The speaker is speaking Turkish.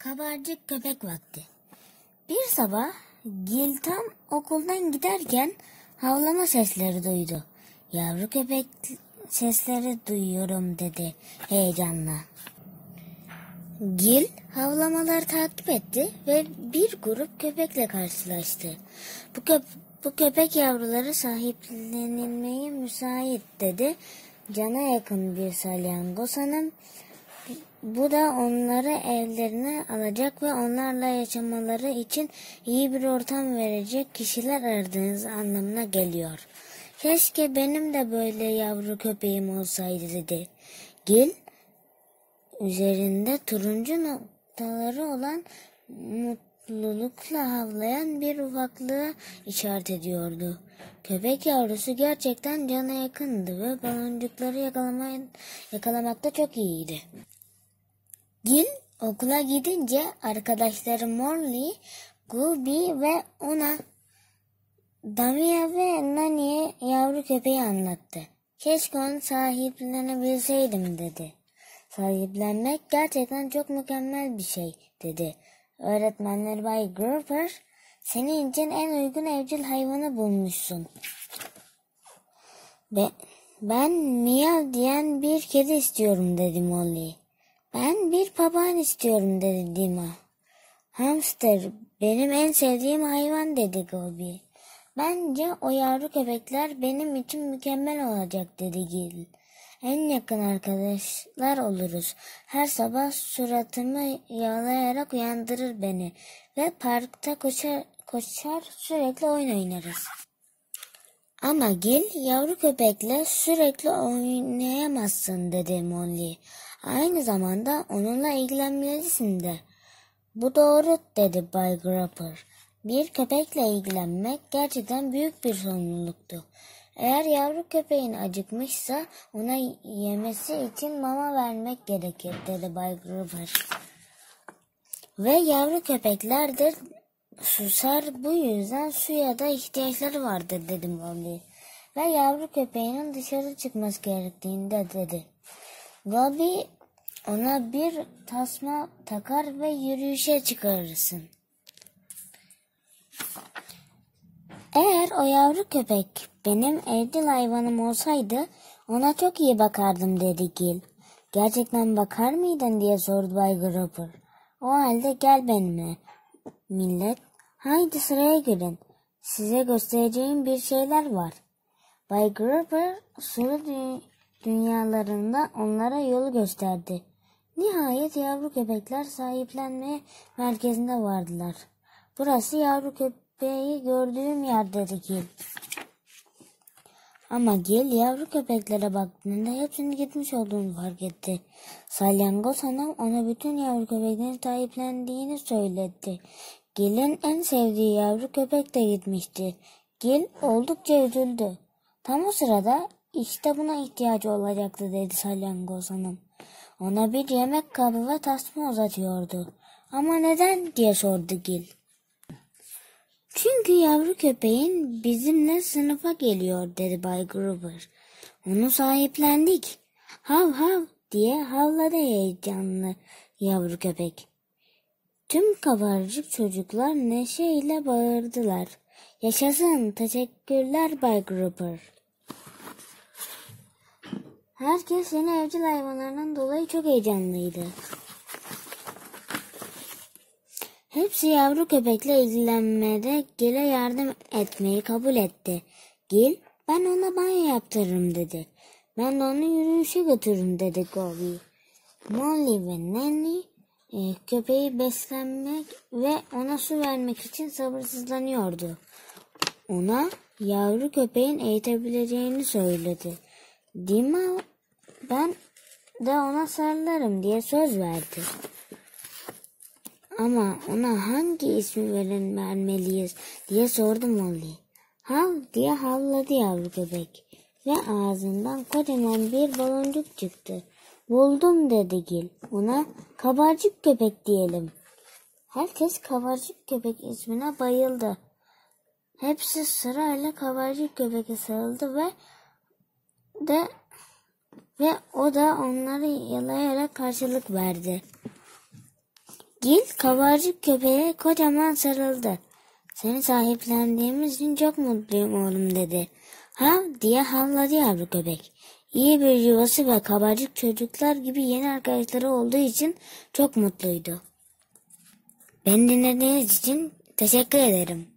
Kabarcık köpek vakti. Bir sabah Gil tam okuldan giderken havlama sesleri duydu. Yavru köpek sesleri duyuyorum dedi heyecanla. Gil havlamaları takip etti ve bir grup köpekle karşılaştı. Bu köpek yavruları sahiplenilmeye müsait dedi. Cana yakın bir salyangoz hanım. Bu da onları evlerine alacak ve onlarla yaşamaları için iyi bir ortam verecek kişiler aradığınız anlamına geliyor. Keşke benim de böyle yavru köpeğim olsaydı dedi. Gil, üzerinde turuncu noktaları olan mutlulukla havlayan bir ufaklığı işaret ediyordu. Köpek yavrusu gerçekten cana yakındı ve baloncukları yakalamakta çok iyiydi. Gil okula gidince arkadaşları Morley, Gooby ve ona Damia ve Nani'ye yavru köpeği anlattı. Keşke onu sahiplenebilseydim dedi. Sahiplenmek gerçekten çok mükemmel bir şey dedi. Öğretmenler Bay Grouper, senin için en uygun evcil hayvanı bulmuşsun. Ben miyav diyen bir kedi istiyorum dedi Molly. Ben bir papağan istiyorum dedi Dima. Hamster benim en sevdiğim hayvan dedi Gobi. Bence o yavru köpekler benim için mükemmel olacak dedi Gil. En yakın arkadaşlar oluruz. Her sabah suratımı yağlayarak uyandırır beni ve parkta koşar sürekli oyun oynarız. Ama Gil, yavru köpekle sürekli oynayamazsın dedi Molly. Aynı zamanda onunla ilgilenmelisin de. Bu doğru dedi Bay Grouper. Bir köpekle ilgilenmek gerçekten büyük bir sorumluluktu. Eğer yavru köpeğin acıkmışsa ona yemesi için mama vermek gerekir dedi Bay Grouper. Ve yavru köpekler de susar, bu yüzden suya da ihtiyaçları vardır dedi Molly. Ve yavru köpeğinin dışarı çıkması gerektiğini de dedi. Gobi ona bir tasma takar ve yürüyüşe çıkarırsın. Eğer o yavru köpek benim evcil hayvanım olsaydı ona çok iyi bakardım dedi Gil. Gerçekten bakar mıydın diye sordu Bay Grouper. O halde gel benimle millet. Haydi sıraya girin. Size göstereceğim bir şeyler var. Bay Grouper sulu dünyalarında onlara yolu gösterdi. Nihayet yavru köpekler sahiplenme merkezinde vardılar. Burası yavru köpeği gördüğüm yer dedi Gil. Ama Gil yavru köpeklere baktığında hepsinin gitmiş olduğunu fark etti. Salyangoz hanım ona bütün yavru köpeklerin sahiplendiğini söyledi. Gil'in en sevdiği yavru köpek de gitmişti. Gil oldukça üzüldü. Tam o sırada işte buna ihtiyacı olacaktı dedi salyangoz hanım. Ona bir yemek kabı ve tasma uzatıyordu. Ama neden diye sordu Gil. Çünkü yavru köpeğin bizimle sınıfa geliyor dedi Bay Gruber. Onu sahiplendik. Hav hav diye havladı heyecanlı yavru köpek. Tüm kabarcık çocuklar neşeyle bağırdılar. Yaşasın, teşekkürler Bay Gruber. Herkes yeni evcil hayvanlarından dolayı çok heyecanlıydı. Hepsi yavru köpekle ilgilenmede Gil'e yardım etmeyi kabul etti. Gil, ben ona banyo yaptırırım dedi. Ben de onu yürüyüşe götürürüm dedi Gobi. Molly ve Nanny köpeği beslenmek ve ona su vermek için sabırsızlanıyordu. Ona yavru köpeğin eğitebileceğini söyledi. Dima, ben de ona sarılırım diye söz verdi. Ama ona hangi ismi vermeliyiz diye sordu Molly. Hav diye havladı yavru köpek ve ağzından kocaman bir baloncuk çıktı. Buldum dedi Gil. Ona kabarcık köpek diyelim. Herkes kabarcık köpek ismine bayıldı. Hepsi sırayla kabarcık köpeke sarıldı ve o da onları yalayarak karşılık verdi. Gil kabarcık köpeğe kocaman sarıldı. Seni sahiplendiğimiz için çok mutluyum oğlum dedi. Hav diye havladı yavru köpek. İyi bir yuvası ve kabarcık çocuklar gibi yeni arkadaşları olduğu için çok mutluydu. Beni dinlediğiniz için teşekkür ederim.